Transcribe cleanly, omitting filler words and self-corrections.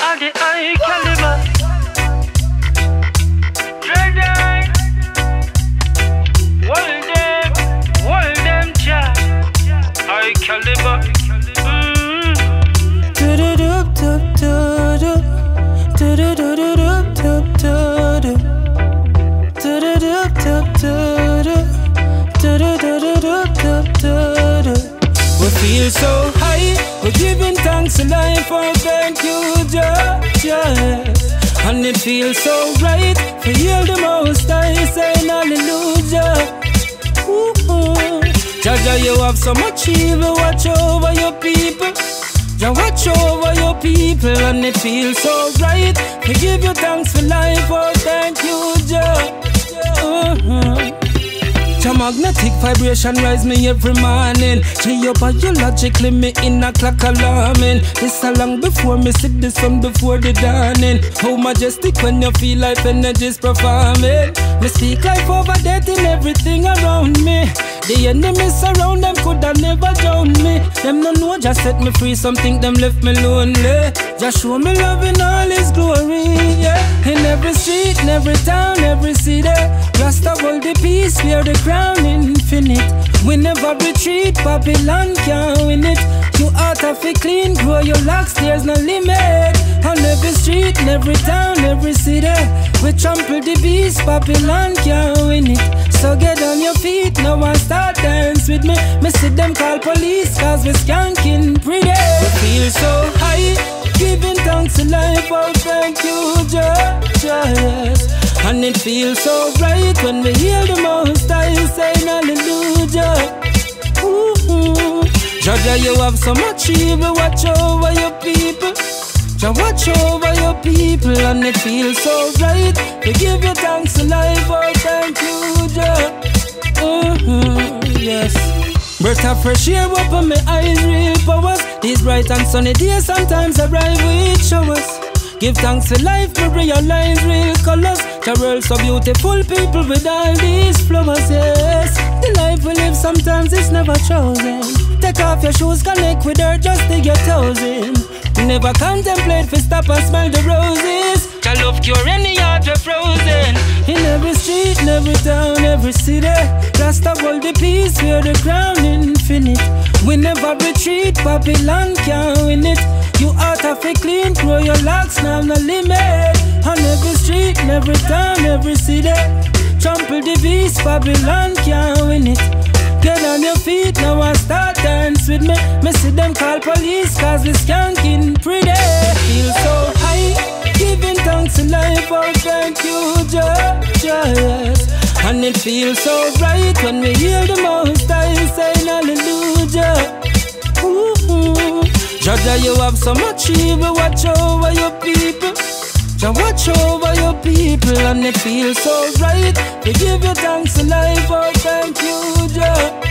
are the high caliber. Dreading, hold them, Jah. High caliber. We feel so high, we're giving thanks to life, oh thank you, Jah, yes. And it feels so right, to hear the most I saying hallelujah. Jah, Jah, you have so much evil, watch over your people. Jah, watch over your people, and it feels so right, to give you thanks for life, oh thank you, Jah. Your magnetic vibration rise me every morning. Geobiologically me in a clock alarming. This a long before me see the sun before the dawning. How majestic when you feel life energy's performing. Me speak life over death in everything around me. The enemies around them coulda never drown me. Them no know just set me free, some think them left me lonely. Just show me love in all his glory, yeah. In every street, in every town, every city, Rasta hold the peace, wear the crown infinite. We never retreat, Babylon can't win it. You out of it clean, grow your locks, there's no limit. On every street, in every town, every city, we trample the beast, Babylon can't win it. So get on your feet now and start dance with me. Me see them call police cause we skanking pretty. We feel so high, giving thanks to life, oh thank you, Jah, yes. And it feels so right when we hear the most I saying hallelujah. Jah, Jah, you have so much evil, watch over your people. Jah, watch over your people, and it feels so right to give you thanks to life, oh thank you, Jah. Yes. Breath of fresh air open my eyes, real powers. These bright and sunny days sometimes arrive with showers. Give thanks for life, we realize real colors. The world so beautiful, people with all these flowers, yes. The life we live sometimes is never chosen. Take off your shoes, connect with her, just dig your toes in. Never contemplate for stop and smell the roses. Your love cure any heart we're frozen. In every street, in every town, every city, Rasta hold the peace, wear the crown infinite. We never retreat, Babylon can't win it. You out of it clean, grow your locks, now no limit. On every street, in every town, every city, trample the beast, Babylon can't win it. Get on your feet now and start dance with me. Me see them call police cause we skanking pretty. Feel so high, giving thanks to life, oh thank you, Jah, yes. And it feels so right when we hear the most I saying hallelujah. Jah, Jah, you have so much evil, watch over your people. Jah, watch over your people, and it feels so right to give you thanks to life, oh thank you, Jah.